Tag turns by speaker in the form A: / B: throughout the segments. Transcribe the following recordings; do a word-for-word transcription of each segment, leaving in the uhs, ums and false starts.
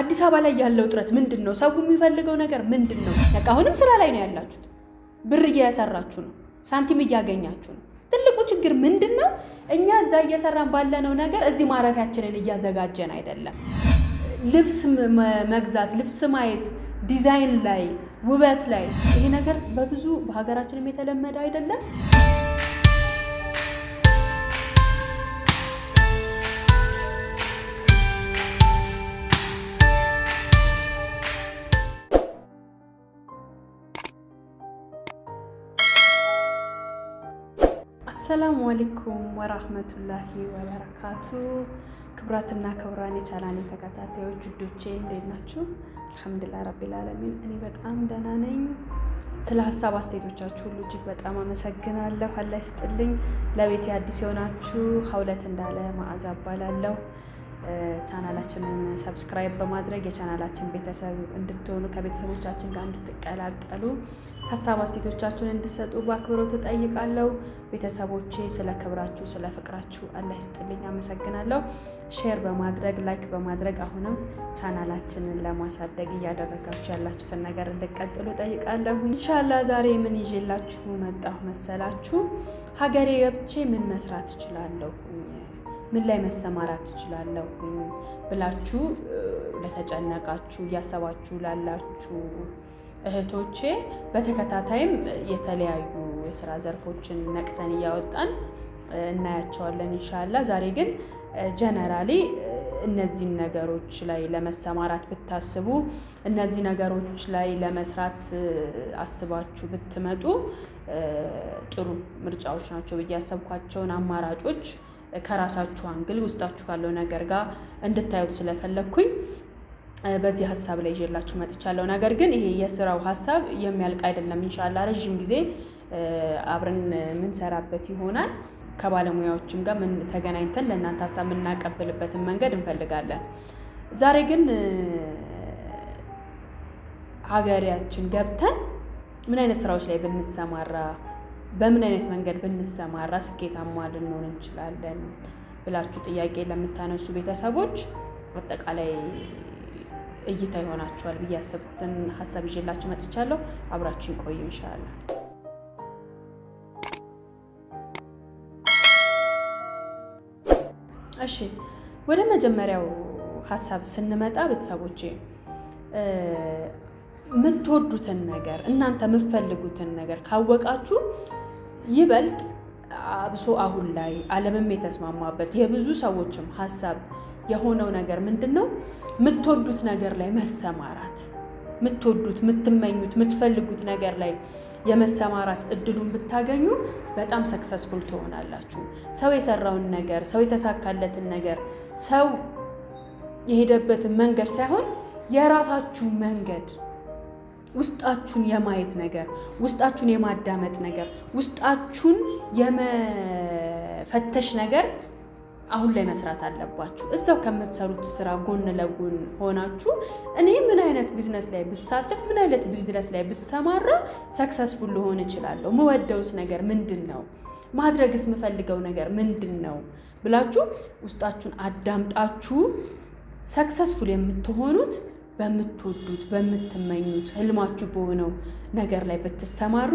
A: አዲስ አበባ ላይ ያለው ጥረት ምንድነው ሰው የሚፈልገው ነገር ምንድነው በቃ አሁንም ስራ ላይ ነው ያላችሁት ብር እያሰራችሁ ነው ሳንቲም እያገኛችሁ ነው ትልቁ ችግር ምንድነው እኛ እዛ እየሰራን ባለነው ነገር እዚህ ማረፊያችንን እያዘጋጀን አይደለም ልብስ መግዛት ልብስ ማየት ዲዛይን ላይ ውበት ላይ ይሄ ነገር በብዙ በሀገራችንም የተለመደ አይደለም السلام عليكم ورحمة الله وبركاته كبراتنا كبراني چالاني تكاتاتيو جدوچي እንደናችሁ الحمدلله رب العالمين እኔ በጣም ደህና ነኝ ስለ ሐሳብ አስተያየቶቻችሁ ሁሉ እጅግ በጣም አመሰግናለሁ አላህ ይስጥልኝ ለቤት አዲስ ሆናችሁ ሐውለት እንዳለ ማዕዛ ባላለው ቻናላችንን ሰብስክራይብ በማድረግ የቻናላችን ቤተሰብ እንድትሆኑ ከቤተሰቦቻችን ጋር እንድትቀላቀሉ ሐሳብ አስተያየቶቻችሁን እንድትሰጡ በአክብሮት ተጠይቃለሁ ቤተሰቦቼ ስለ ክብራችሁ ስለ ፍቅራችሁ አላህ ይስጥልኝ አመሰግናለሁ ሼር በማድረግ ላይክ በማድረግ አሁንም ቻናላችንን ለማሳደግ ያደረጋችሁ ያላችሁትን ነገር እንድትቀጥሉ ጠይቃለሁ ኢንሻአላህ ዛሬ ምን ይዤላችሁ መጣሁ መሰላችሁ ሀገሬ ገብቼ ምን መስራት እችላለሁ ምን ላይ መሰማራት እችላለሁ ብላችሁ ለተጨነቃችሁ ያሰባችሁ ላላችሁ እህቶቼ በተከታታይም የተለያዩ የሥራ ዘርፎችን ነቅተን ያወጣን እናያቸዋለን ኢንሻአላህ ዛሬ ግን ጀነራሊ እነዚህ ነገሮች ላይ ለመሰማራት ብታስቡ እነዚህ ነገሮች ላይ ለመስራት አስባችሁ ብትመጡ ጥሩ ምርጫዎች ናቸው በያሰብኳቸውን አማራጮች ከራሳችሁ አንግል ውስጣችሁ ካለው ነገር ጋር እንድታዩት ስለፈለኩኝ በዚህ ሐሳብ ላይ ይዤላችሁ መጥቻለሁ ነገር ግን ይሄ የሥራው ሐሳብ የሚያልቅ አይደለም ኢንሻአላህ ረጅም ጊዜ አብረን ምን ሰራበት ይሆናል ከባለሙያዎችም ጋር ምን ተገናኝተን ለእናንተ ሐሳብ እናቀበልበት መንገድ እንፈልጋለን ዛሬ ግን ሀገሪያችን ገብተን ምን አይነት ስራዎች ላይ ብንሰማራ በምን አይነት መንገድ ብንሰማራ ስኬታማ ልንሆን እንችላለን ብላችሁ ጥያቄ ለምታነሱ ቤተሰቦች አጠቃላይ እይታ ይሆናችኋል በያሰብኩትን ሐሳብ ይዤላችሁ መጥቻለሁ አብራችሁ ቆዩ ኢንሻአላህ እሺ ወደ መጀመሪያው ሐሳብ ስንመጣ ቤተሰቦቼ ምትወዱትን ነገር እናንተ ምትፈልጉትን ነገር ካወቃችሁ ይበልጥ አብሶ አሁን ላይ ዓለምም የተስማማበት የብዙ ሰዎችም ሐሳብ የሆነው ነገር ምንድነው ምትወዱት ነገር ላይ መሰማራት ምትወዱት ምትመኙት ምትፈልጉት ነገር ላይ የመሰማራት እድሉን ብታገኙ በጣም ሰክሰስፉል ትሆናላችሁ ሰው የሰራውን ነገር ሰው የተሳካለትን ነገር ሰው የሄደበትን መንገድ ሳይሆን የራሳችሁ መንገድ ውስጣችሁን የማየት ነገር ውስጣችሁን የማዳመጥ ነገር ውስጣችሁን የመፈተሽ ነገር አሁን ላይ መስራት አለባችሁ እዛው ከምትሰሩት ስራ ጎን ለጎን ሆናችሁ እኔ ምን አይነት ቢዝነስ ላይ ብሳተፍ ምን አይነት ቢዝነስ ላይ ብሰማራ ሰክሰስፉል ሆነ ይችላል መወደውስ ነገር ምንድነው ማድረግስ ምፈልገው ነገር ምንድነው ብላችሁ ውስጣችሁን አዳምጣችሁ ሰክሰስፉል የምትሆኑት በምትወዱት በምትመኙት ህልማችሁ በሆነው ነገር ላይ ብትሰማሩ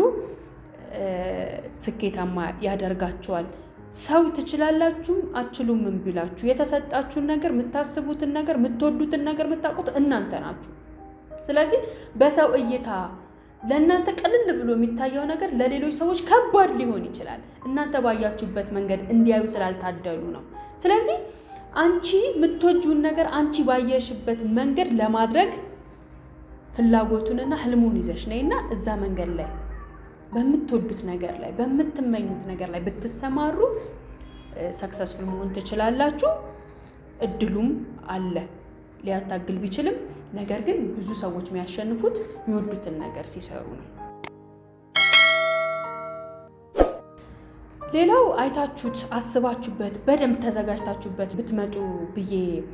A: ስኬታማ ያደርጋችኋል ሰው ትችላላችሁ አትችሉም እንብላችሁ የተሰጣችሁን ነገር ምታስቡትን ነገር ምትወዱትን ነገር ምታቁት እናንተ ናችሁ ስለዚህ በሰው እይታ ለእናንተ ቀልል ብሎ የሚታየው ነገር ለሌሎች ሰዎች ከባድ ሊሆን ይችላል እናንተ ባያችሁበት መንገድ እንዲያዩ ስላልታደሉ ነው ስለዚህ አንቺ ምትወጁን ነገር አንቺ ባየሽበት መንገድ ለማድረግ ፍላጎቱንና ህልሙን ይዘሽ ነይና እዛ መንገድ ላይ በምትወዱት ነገር ላይ በምትመኙት ነገር ላይ ብትሰማሩ ሰክሰስፉል መሆን ትችላላችሁ እድሉም አለ ሊያታግል ቢችልም ነገር ግን ብዙ ሰዎች የሚያሸንፉት የሚወዱትን ነገር ሲሰሩ ነው ሌላው አይታችሁት አስባችሁበት በደንብ ተዘጋጅታችሁበት ብትመጡ ብዬ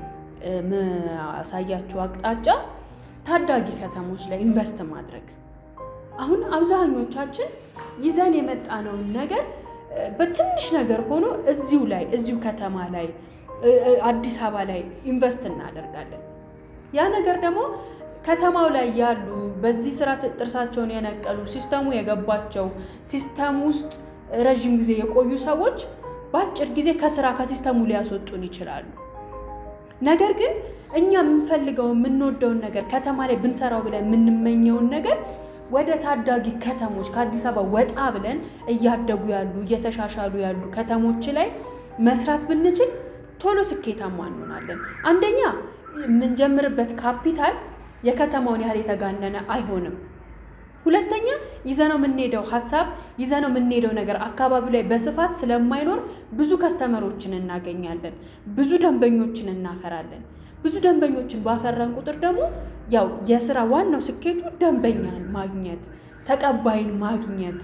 A: ማሳያችሁ አቅጣጫ ታዳጊ ከተሞች ላይ ኢንቨስት ማድረግ አሁን አብዛኞቻችን ይዘን የመጣነው ነገር በትንሽ ነገር ሆኖ እዚው ላይ እዚው ከተማ ላይ አዲስ አበባ ላይ ኢንቨስት እናደርጋለን ያ ነገር ደግሞ ከተማው ላይ ያሉ በዚህ ስራ ጥርሳቸውን የነቀሉ ሲስተሙ የገባቸው ሲስተም ውስጥ ረጅም ጊዜ የቆዩ ሰዎች ባጭር ጊዜ ከስራ ከሲስተሙ ሊያስወጡን ይችላሉ ነገር ግን እኛ የምንፈልገው የምንወደው ነገር ከተማ ላይ ብንሰራው ብለን የምንመኘው ነገር ወደ ታዳጊ ከተሞች ከአዲስ አበባ ወጣ ብለን እያደጉ ያሉ እየተሻሻሉ ያሉ ከተሞች ላይ መስራት ብንችል ቶሎ ስኬታማ እንሆናለን አንደኛ ምን ጀምርበት ካፒታል የከተማውን ያህል የተጋነነ አይሆንም ሁለተኛ ይዘነው ምንሄደው ሐሳብ ይዘነው ምንሄደው ነገር አካባቢ ላይ በስፋት ስለማይኖር ብዙ ከስተመሮችን እናገኛለን ብዙ ደንበኞችን እናፈራለን ብዙ ደንበኞችን ባፈራን ቁጥር ደግሞ ያው የሥራ ዋናው ስኬቱ ደንበኛን ማግኘት ተቀባይን ማግኘት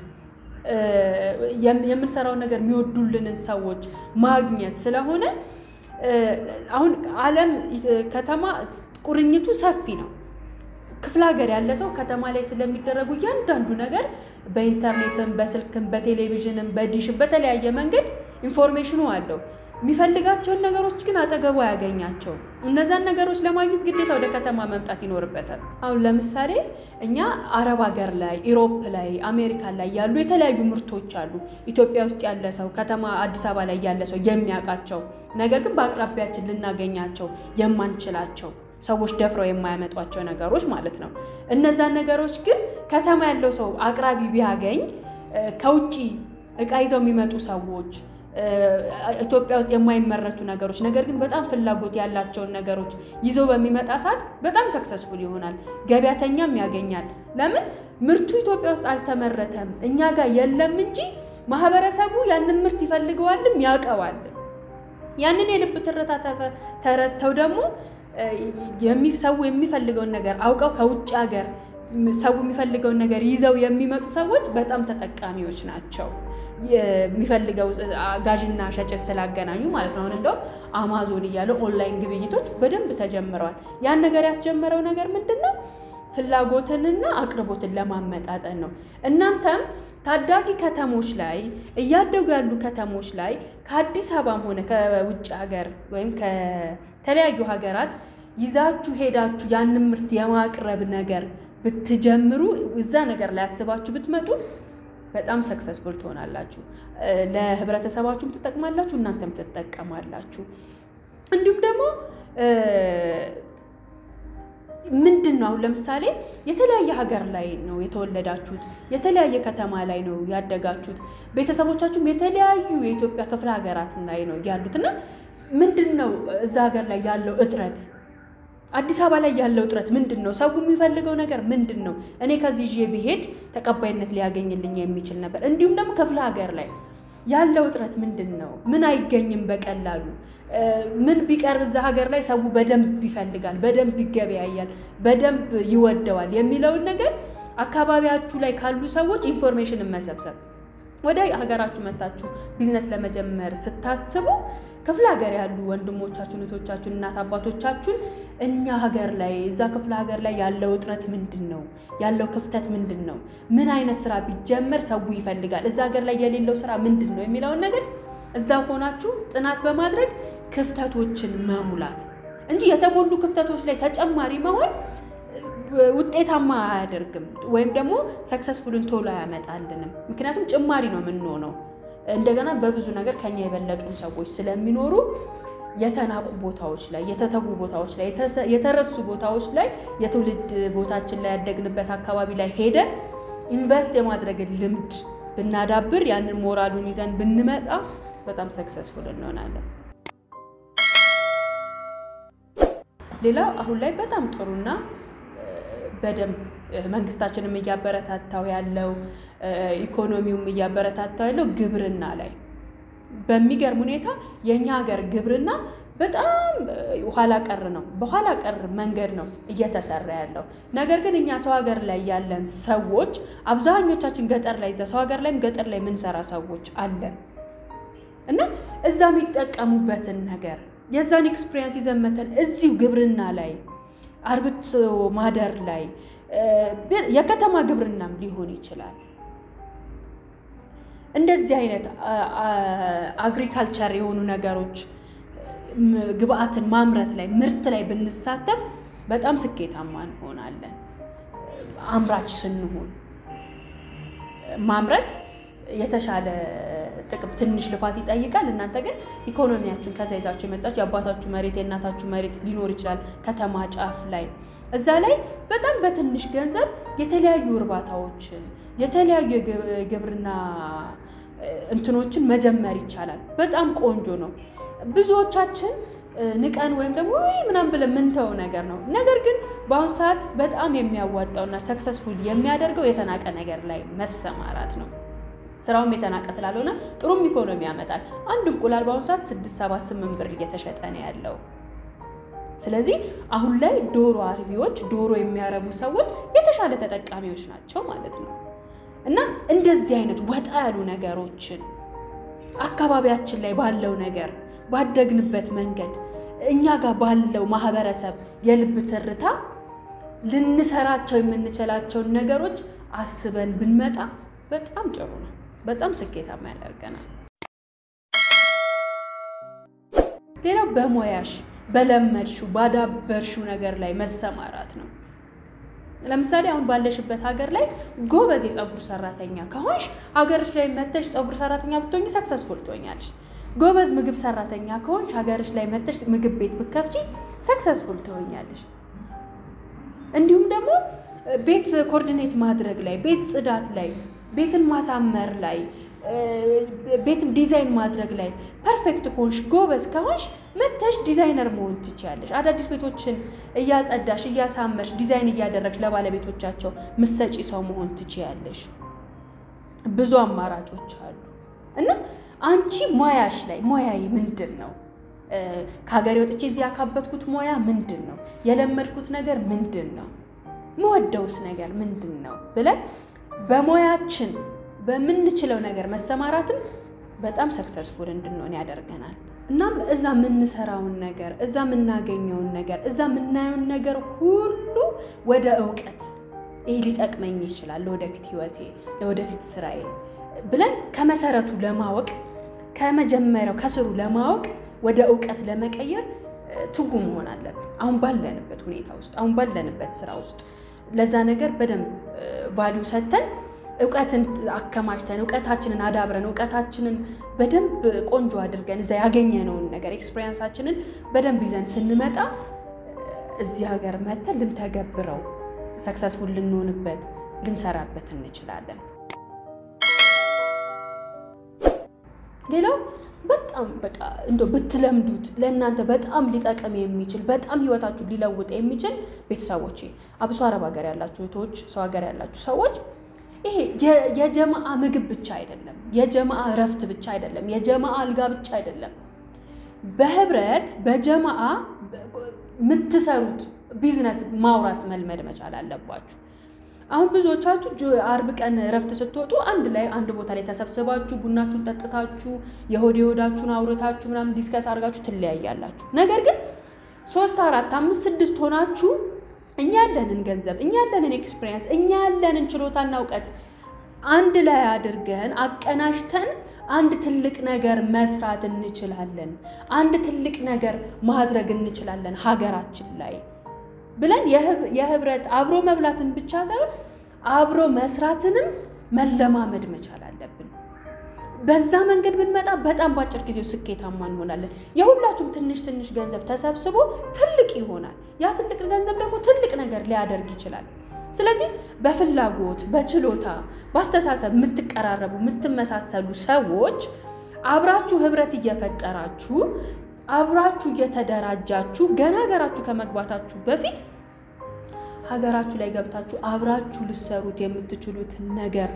A: የምንሰራው ነገር የሚወዱልንን ሰዎች ማግኘት ስለሆነ አሁን ዓለም ከተማ ቁርኝቱ ሰፊ ነው ክፍለ ሀገር ያለ ሰው ከተማ ላይ ስለሚደረጉ ያንዳንዱ ነገር በኢንተርኔትም በስልክም በቴሌቪዥንም በዲሽም በተለያየ መንገድ ኢንፎርሜሽኑ አለው የሚፈልጋቸውን ነገሮች ግን አጠገቡ ያገኛቸው እነዛን ነገሮች ለማግኘት ግዴታ ወደ ከተማ መምጣት ይኖርበታል አሁን ለምሳሌ እኛ አረብ ሀገር ላይ ዩሮፕ ላይ አሜሪካ ላይ ያሉ የተለያዩ ምርቶች አሉ ኢትዮጵያ ውስጥ ያለ ሰው ከተማ አዲስ አበባ ላይ ያለ ሰው የሚያውቃቸው ነገር ግን በአቅራቢያችን ልናገኛቸው የማንችላቸው ሰዎች ደፍረው የማያመጧቸው ነገሮች ማለት ነው እነዛ ነገሮች ግን ከተማ ያለው ሰው አቅራቢ ቢያገኝ ከውጪ እቃ ይዘው የሚመጡ ሰዎች ኢትዮጵያ ውስጥ የማይመረቱ ነገሮች ነገር ግን በጣም ፍላጎት ያላቸው ነገሮች ይዘው በሚመጣ ሰዓት በጣም ሰክሰስፉል ይሆናል ገበያተኛም ያገኛል ለምን ምርቱ ኢትዮጵያ ውስጥ አልተመረተም እኛ ጋር የለም እንጂ ማህበረሰቡ ያንን ምርት ይፈልገዋልም ያቀዋል ያንን የልብ ትርታ ተረተው ደግሞ የሚሰው የሚፈልገውን ነገር አውቀው ከውጭ ሀገር ሰው የሚፈልገውን ነገር ይዘው የሚመጡ ሰዎች በጣም ተጠቃሚዎች ናቸው የሚፈልገው ጋጅና ሸጭት ስላገናኙ ማለት ነው እንደው አማዞን ይያለው ኦንላይን ግብይቶች በደንብ ተጀምረዋል ያን ነገር ያስጀመረው ነገር ምንድነው ፍላጎትንና አቅርቦትን ለማመጣጠን ነው እናንተም ታዳጊ ከተሞች ላይ እያደጉ ያሉ ከተሞች ላይ ከአዲስ አበባም ሆነ ከውጭ ሀገር ወይም ከተለያዩ ሀገራት ይዛችሁ ሄዳችሁ ያንን ምርት የማቅረብ ነገር ብትጀምሩ እዛ ነገር ላይ አስባችሁ ብትመጡ በጣም ሰክሰስፉል ትሆናላችሁ ለህብረተሰባችሁም ተጠቅማላችሁ እናንተም ተጠቀማላችሁ እንዲሁም ደግሞ ምንድነው ለምሳሌ የተለያየ ሀገር ላይ ነው የተወለዳችሁት የተለያየ ከተማ ላይ ነው ያደጋችሁት ቤተሰቦቻችሁም የተለያዩ የኢትዮጵያ ክፍለ ሀገራት ላይ ነው ያሉትና ምንድነው እዛ ሀገር ላይ ያለው እጥረት አዲስ አበባ ላይ ያለው እጥረት ምንድነው ሰው የሚፈልገው ነገር ምንድነው እኔ ከዚህ ጄ ቢሄድ ተቀባይነት ሊያገኝልኝ የሚችል ነበር እንዲሁም ደግሞ ክፍለ ሀገር ላይ ያለው እጥረት ምንድነው ምን አይገኝም በቀላሉ ምን ቢቀርብ እዛ ሀገር ላይ ሰው በደንብ ይፈልጋል በደንብ ይገበያያል በደንብ ይወደዋል የሚለው ነገር አካባቢያችሁ ላይ ካሉ ሰዎች ኢንፎርሜሽን መሰብሰብ ወደ ሀገራችሁ መጣችሁ ቢዝነስ ለመጀመር ስታስቡ ክፍለ ሀገር ያሉ ወንድሞቻችሁ እህቶቻችሁ እናት አባቶቻችሁ እኛ ሀገር ላይ እዛ ክፍለ ሀገር ላይ ያለው እጥረት ምንድነው ያለው ክፍተት ምንድነው ምን አይነት ስራ ቢጀመር ሰው ይፈልጋል እዛ ሀገር ላይ የሌለው ስራ ምንድነው የሚለው ነገር እዛው ሆናችሁ ጥናት በማድረግ ክፍተቶችን መሙላት እንጂ የተሞሉ ክፍተቶች ላይ ተጨማሪ መሆን ውጤታማ አያደርግም ወይም ደግሞ ሰክሰስፉልን ቶሎ ያመጣልንም ምክንያቱም ጭማሪ ነው ምንሆነው እንደገና በብዙ ነገር ከኛ የበለጡ ሰዎች ስለሚኖሩ የተናቁ ቦታዎች ላይ የተተጉ ቦታዎች ላይ የተረሱ ቦታዎች ላይ የትውልድ ቦታችን ላይ ያደግንበት አካባቢ ላይ ሄደን ኢንቨስት የማድረግ ልምድ ብናዳብር ያንን ሞራሉን ይዘን ብንመጣ በጣም ሰክሰስፉል እንሆናለን ሌላው አሁን ላይ በጣም ጥሩና በደም መንግስታችንም ያበረታታው ያለው ኢኮኖሚውም ያበረታታው ያለው ግብርና ላይ በሚገርም ሁኔታ የኛ ሀገር ግብርና በጣም ኋላ ቀር ነው በኋላ ቀር መንገድ ነው እየተሰራ ያለው ነገር ግን እኛ ሰው ሀገር ላይ ያለን ሰዎች አብዛኞቻችን ገጠር ላይ ሰው ሀገር ላይም ገጠር ላይ ምን ሰራ ሰዎች አለን እና እዛም ይጠቀሙበትን ነገር የዛን ኤክስፒሪየንስ ይዘመተን እዚው ግብርና ላይ አርብቶ ማደር ላይ የከተማ ግብርናም ሊሆን ይችላል እንደዚህ አይነት አግሪካልቸር የሆኑ ነገሮች ግብአትን ማምረት ላይ ምርት ላይ ብንሳተፍ በጣም ስኬታማ እንሆናለን አምራች ስንሆን ማምረት የተሻለ ጥቅም ትንሽ ልፋት ይጠይቃል እናንተ ግን ኢኮኖሚያችሁን ከዛ ይዛችሁ የመጣችሁ ያባታችሁ መሬት የእናታችሁ መሬት ሊኖር ይችላል ከተማ ጫፍ ላይ እዛ ላይ በጣም በትንሽ ገንዘብ የተለያዩ እርባታዎችን የተለያዩ ግብርና እንትኖችን መጀመር ይቻላል በጣም ቆንጆ ነው ብዙዎቻችን ንቀን ወይም ደግሞ ወይ ምናምን ብለን ምንተው ነገር ነው ነገር ግን በአሁን ሰዓት በጣም የሚያዋጣውና ሰክሰስፉል የሚያደርገው የተናቀ ነገር ላይ መሰማራት ነው ስራውም የተናቀ ስላልሆነ ጥሩም ኢኮኖሚ ያመጣል አንድ እንቁላል በአሁን ሰዓት ስድስት ሰባት ስምንት ብር እየተሸጠ ነው ያለው ስለዚህ አሁን ላይ ዶሮ አርቢዎች ዶሮ የሚያረቡ ሰዎች የተሻለ ተጠቃሚዎች ናቸው ማለት ነው እና እንደዚህ አይነት ወጣ ያሉ ነገሮችን አካባቢያችን ላይ ባለው ነገር ባደግንበት መንገድ እኛ ጋር ባለው ማህበረሰብ የልብ ትርታ ልንሰራቸው የምንችላቸው ነገሮች አስበን ብንመጣ በጣም ጥሩ ነው በጣም ስኬታማ ያደርገናል ሌላው በሞያሽ በለመድሹ ባዳበርሹ ነገር ላይ መሰማራት ነው ለምሳሌ አሁን ባለሽበት ሀገር ላይ ጎበዝ የጸጉር ሰራተኛ ከሆንሽ ሀገርሽ ላይ መተሽ ጸጉር ሰራተኛ ብትሆኚ ሰክሰስፉል ትሆኛለሽ ጎበዝ ምግብ ሰራተኛ ከሆንሽ ሀገርሽ ላይ መተሽ ምግብ ቤት ብትከፍቺ ሰክሰስፉል ትሆኛለሽ እንዲሁም ደግሞ ቤት ኮኦርዲኔት ማድረግ ላይ ቤት ጽዳት ላይ ቤትን ማሳመር ላይ ቤት ዲዛይን ማድረግ ላይ ፐርፌክት ኮንሽ ጎበዝ ከሆንሽ መተሽ ዲዛይነር መሆን ትችያለሽ አዳዲስ ቤቶችን እያጸዳሽ እያሳመርሽ ዲዛይን እያደረግሽ ለባለቤቶቻቸው ምሰጪ ሰው መሆን ትችያለሽ ብዙ አማራጮች አሉ እና አንቺ ሞያሽ ላይ ሞያይ ምንድነው ከሀገሬ ወጥቼ እዚህ ያካበትኩት ሞያ ምንድነው የለመድኩት ነገር ምንድነው መወደውስ ነገር ምንድነው ብለን በሞያችን በመንችለው ነገር መሰማራትም በጣም ሰክሰስፉል እንድንሆን ያደርገናል እናም እዛ ምንሰራውን ነገር እዛ ምናገኘውን ነገር እዛ ምናየውን ነገር ሁሉ ወደ ዕውቀት ይሄ ሊጠቅመኝ ይችላል ለወደፊት ህይወቴ ለወደፊት ስራዬ ብለን ከመሰረቱ ለማወቅ ከመጀመሪያው ከስሩ ለማወቅ ወደ ዕውቀት ለመቀየር ትጉ መሆን አለብን አሁን ባለንበት ሁኔታ ውስጥ አሁን ባለንበት ስራ ውስጥ ለዛ ነገር በደንብ ቫልዩ ሰተን ዕውቀትን አከማችተን ዕውቀታችንን አዳብረን ዕውቀታችንን በደንብ ቆንጆ አድርገን እዛ ያገኘነውን ነገር ኤክስፒሪየንሳችንን በደንብ ይዘን ስንመጣ እዚህ ሀገር መተን ልንተገብረው ሰክሰስፉል ልንሆንበት ልንሰራበት እንችላለን ሌላው በጣም በቃ እንዶ ብትለምዱት ለእናንተ በጣም ሊጠቀም የሚችል በጣም ህይወታችሁ ሊለውጥ የሚችል ቤተሰቦቼ አብሶ አረብ ሀገር ያላችሁ እህቶች ሰው ሀገር ያላችሁ ሰዎች ይሄ የጀማዓ ምግብ ብቻ አይደለም የጀማዓ ረፍት ብቻ አይደለም የጀማዓ አልጋ ብቻ አይደለም በህብረት በጀማዓ ምትሰሩት ቢዝነስ ማውራት መልመድ መቻል አለባችሁ አሁን ብዙዎቻችሁ አርብ ቀን ረፍት ስትወጡ አንድ ላይ አንድ ቦታ ላይ ተሰብስባችሁ ቡናችሁን ጠጥታችሁ የሆድ የሆዳችሁን አውርታችሁ ምናምን ዲስከስ አድርጋችሁ ትለያያላችሁ ነገር ግን ሶስት አራት አምስት ስድስት ሆናችሁ እኛ ያለንን ገንዘብ እኛ ያለንን ኤክስፒሪየንስ እኛ ያለንን ችሎታና ዕውቀት አንድ ላይ አድርገን አቀናሽተን አንድ ትልቅ ነገር መስራት እንችላለን አንድ ትልቅ ነገር ማድረግ እንችላለን ሀገራችን ላይ ብለን የህብረት አብሮ መብላትን ብቻ ሳይሆን አብሮ መስራትንም መለማመድ መቻል አለብን በዛ መንገድ ብንመጣ በጣም ባጭር ጊዜው ስኬታማ እንሆናለን የሁላችሁም ትንሽ ትንሽ ገንዘብ ተሰብስቦ ትልቅ ይሆናል ያ ትልቅ ገንዘብ ደግሞ ትልቅ ነገር ሊያደርግ ይችላል ስለዚህ በፍላጎት በችሎታ ባስተሳሰብ ምትቀራረቡ ምትመሳሰሉ ሰዎች አብራችሁ ህብረት እየፈጠራችሁ አብራችሁ እየተደራጃችሁ ገና ሀገራችሁ ከመግባታችሁ በፊት ሀገራችሁ ላይ ገብታችሁ አብራችሁ ልሰሩት የምትችሉት ነገር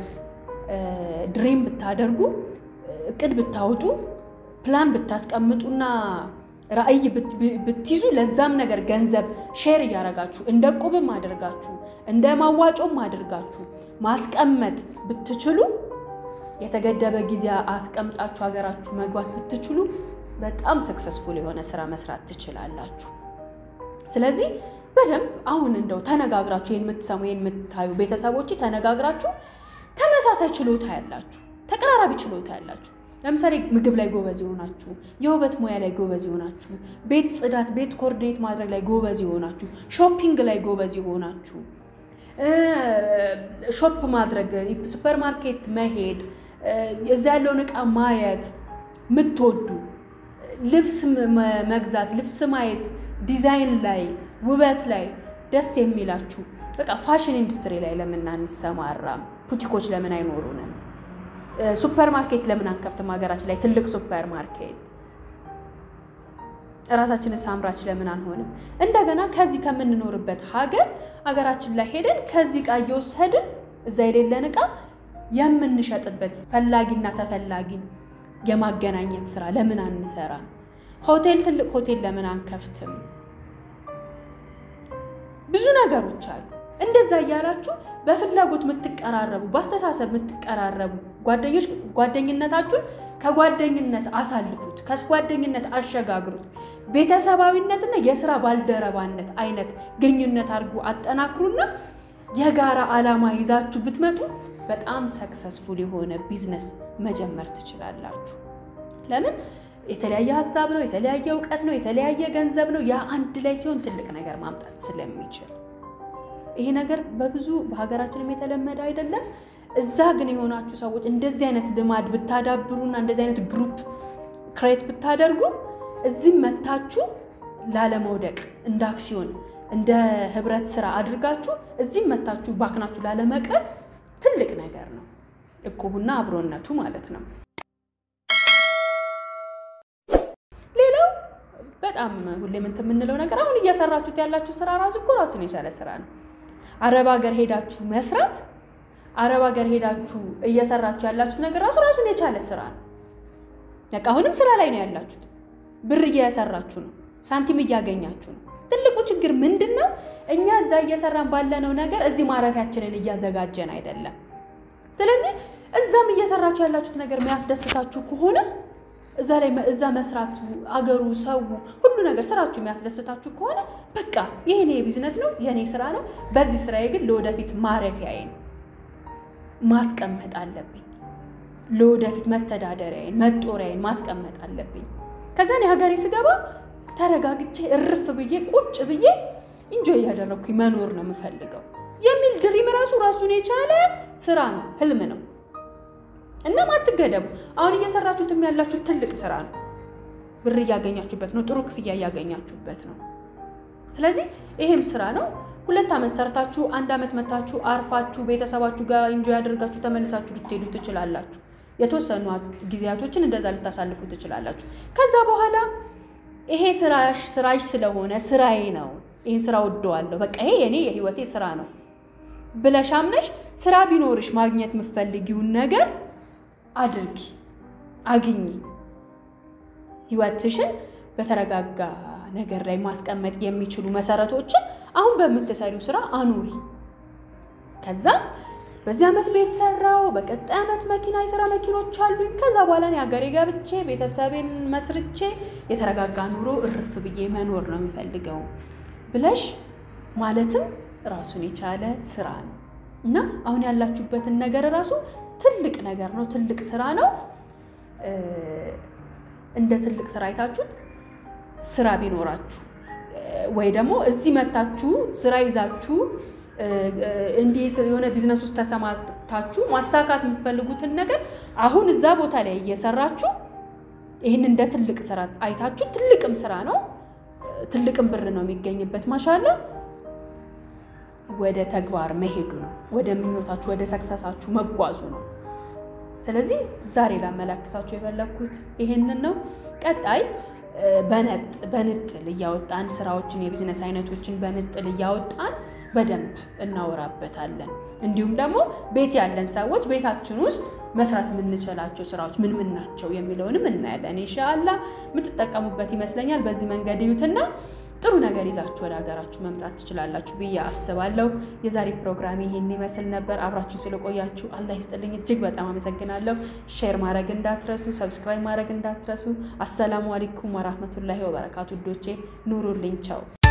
A: ድሪም ብታደርጉ እቅድ ብታወጡ ፕላን ብታስቀምጡና ራዕይ ብትይዙ ለዛም ነገር ገንዘብ ሼር ያረጋችሁ እንደ ቁብም አድርጋችሁ እንደ ማዋጮም አድርጋችሁ ማስቀመጥ ብትችሉ የተገደበ ጊዜ አስቀምጣችሁ ሀገራችሁ መግባት ብትችሉ በጣም ሰክሰስፉል የሆነ ስራ መስራት ትችላላችሁ ስለዚህ በደንብ አሁን እንደው ተነጋግራችሁ የምትሰሙ የምታዩ ቤተሰቦች ተነጋግራችሁ ተመሳሳይ ችሎታ ያላችሁ ተቀራራቢ ችሎታ ያላችሁ ለምሳሌ ምግብ ላይ ጎበዝ ይሆናችሁ የውበት ሙያ ላይ ጎበዝ ይሆናችሁ ቤት ጽዳት ቤት ኮርዲኔት ማድረግ ላይ ጎበዝ ይሆናችሁ ሾፒንግ ላይ ጎበዝ ይሆናችሁ ሾፕ ማድረግ ሱፐርማርኬት መሄድ እዛ ያለውን ዕቃ ማየት ምትወዱ ልብስ መግዛት ልብስ ማየት ዲዛይን ላይ ውበት ላይ ደስ የሚላችሁ በቃ ፋሽን ኢንዱስትሪ ላይ ለምን አንሰማራም ቡቲኮች ለምን አይኖሩንም ሱፐርማርኬት ለምን አንከፍትም ሀገራችን ላይ ትልቅ ሱፐርማርኬት ራሳችንን ሳምራች ለምን አንሆንም እንደገና ከዚህ ከመንኖርበት ሀገር ሀገራችን ላይ ሄደን ከዚህ ቃ እየወሰድን እዛ የሌለን ዕቃ የምንሸጥበት ፈላጊና ተፈላጊ የማገናኘት ስራ ለምን አንሰራ ሆቴል ትልቅ ሆቴል ለምን አንከፍትም ብዙ ነገሮች አሉ እንደዛ ያያላችሁ በፍላጎት ምትቀራረቡ ባስተሳሰብ ምትቀራረቡ ጓደኞች ጓደኝነታችሁን ከጓደኝነት አሳልፉት ከጓደኝነት አሸጋግሩት ቤተሰባዊነትና የሥራ ባልደረባነት አይነት ግንኙነት አድርጉ አጠናክሩና የጋራ ዓላማ ይዛችሁ ብትመጡ በጣም ሰክሰስፉል የሆነ ቢዝነስ መጀመር ትችላላችሁ ለምን የተለያየ ሐሳብ ነው የተለያየ ዕውቀት ነው የተለያየ ገንዘብ ነው ያ አንድ ላይ ሲሆን ትልቅ ነገር ማምጣት ስለሚችል ይሄ ነገር በብዙ በሀገራችንም የተለመደ አይደለም እዛ ግን የሆናችሁ ሰዎች እንደዚህ አይነት ልማድ ብታዳብሩና እንደዚህ አይነት ግሩፕ ክሬት ብታደርጉ እዚህ መታችሁ ላለመውደቅ እንደ አክሲዮን እንደ ህብረት ስራ አድርጋችሁ እዚህ መታችሁ ባክናችሁ ላለመቅረት ትልቅ ነገር ነው እቁቡና አብሮነቱ ማለት ነው ሌላው በጣም ሁሌም እንት ምንለው ነገር አሁን እያሰራችሁት ያላችሁ ስራ ራሱ እኮ ራሱን የቻለ ስራ ነው አረብ ሀገር ሄዳችሁ መስራት አረብ ሀገር ሄዳችሁ እያሰራችሁ ያላችሁ ነገር ራሱ ራሱን የቻለ ስራ ነው በቃ አሁንም ስራ ላይ ነው ያላችሁት ብር እያሰራችሁ ነው ሳንቲም እያገኛችሁ ነው ትልቁ ችግር ምንድነው እኛ እዛ እየሰራን ባለነው ነገር እዚህ ማረፊያችንን እያዘጋጀን አይደለም ስለዚህ እዛም እየሰራችሁ ያላችሁት ነገር የሚያስደስታችሁ ከሆነ እዛ ላይ እዛ መስራቱ አገሩ ሰው ሁሉ ነገር ስራችሁ የሚያስደስታችሁ ከሆነ በቃ ይሄኔ ቢዝነስ ነው የኔ ስራ ነው በዚህ ስራዬ ግን ለወደፊት ማረፊያዬ ማስቀመጥ አለብኝ ለወደፊት መተዳደሪያዬ መጦሪያዬ ማስቀመጥ አለብኝ ከዛኔ ሀገሬ ስገባ ተረጋግቼ እርፍ ብዬ ቁጭ ብዬ ኢንጆይ ያደረኩኝ መኖር ነው የምፈልገው የሚል ድሪም ራሱ ራሱን የቻለ ስራ ነው ህልም ነው እና ማትገደቡ አሁን እየሰራችሁትም ያላችሁ ትልቅ ስራ ነው ብር ያገኛችሁበት ነው ጥሩ ክፍያ ያገኛችሁበት ነው ስለዚህ ይሄም ስራ ነው ሁለት አመት ሰርታችሁ አንድ አመት መታችሁ አርፋችሁ ቤተሰባችሁ ጋር ኢንጆይ አድርጋችሁ ተመልሳችሁ ልትሄዱ ትችላላችሁ የተወሰኑ ጊዜያቶችን እንደዛ ልታሳልፉ ትችላላችሁ ከዛ በኋላ ይሄ ስራሽ ስራሽ ስለሆነ ስራዬ ነው ይሄን ስራ ወደዋለሁ በቃ ይሄ የኔ የህይወቴ ስራ ነው ብለሻምነሽ ስራ ቢኖርሽ ማግኘት ምፈልጊው ነገር አድርጊ አግኚ ህይወትሽን በተረጋጋ ነገር ላይ ማስቀመጥ የሚችሉ መሰረቶችን አሁን በመተሰሪው ስራ አኑሪ ከዛ በዚህ አመት ቤት ሰራው በቀጣይ አመት መኪና ይሰራ መኪኖች አሉኝ ከዛ በኋላ ነው ሀገሬ ገብቼ ቤተሰቤን መስርቼ የተረጋጋ ኑሮ እርፍ ብዬ መኖር ነው የሚፈልገው ብለሽ ማለትም ራሱን የቻለ ስራ ነው እና አሁን ያላችሁበትን ነገር ራሱ ትልቅ ነገር ነው ትልቅ ስራ ነው እንደ ትልቅ ስራ አይታችሁት ስራ ቢኖራችሁ ወይ ደግሞ እዚህ መታችሁ ስራ ይዛችሁ እንዴ የሆነ ቢዝነስ ውስጥ ተሰማርታችሁ ማሳካት የምትፈልጉትን ነገር አሁን እዛ ቦታ ላይ እየሰራችሁ ይሄን እንደ ትልቅ ስራ አይታችሁ ትልቅም ስራ ነው ትልቅም ብር ነው የሚገኝበት ማሻአላ ወደ ተግባር መሄዱ ነው ወደ ምኞታችሁ ወደ ሰክሰሳችሁ መጓዙ ነው ስለዚህ ዛሬ ላመላክታችሁ የፈለኩት ይሄንን ነው ቀጣይ በነጥ በንጥል ያወጣን ስራዎችን የቢዝነስ አይነቶችን በንጥል ያወጣን በደንብ እናወራበታለን እንዲሁም ደግሞ ቤት ያለን ሰዎች ቤታችን ውስጥ መስራት ምንችላቸው ስራዎች ምን ምን ናቸው የሚለውንም እናያለን ኢንሻአላህ ምትጠቀሙበት ይመስለኛል በዚህ መንገድ ይዩትና ጥሩ ነገር ይዛችሁ ወደ ሀገራችሁ መምጣት ትችላላችሁ ብዬ አስባለሁ የዛሬ ፕሮግራም ይሄን ይመስል ነበር አብራችሁ ስለቆያችሁ አላህ ይስጥልኝ እጅግ በጣም አመሰግናለሁ ሼር ማድረግ እንዳትረሱ ሰብስክራይብ ማድረግ እንዳትረሱ አሰላሙ አለይኩም ወራህመቱላሂ ወበረካቱ ዶቼ ኑሩልኝ ቻው